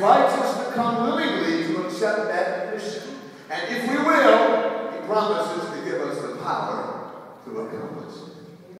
invites us to come willingly to accept that mission. And if we will, he promises to give us the power to accomplish it.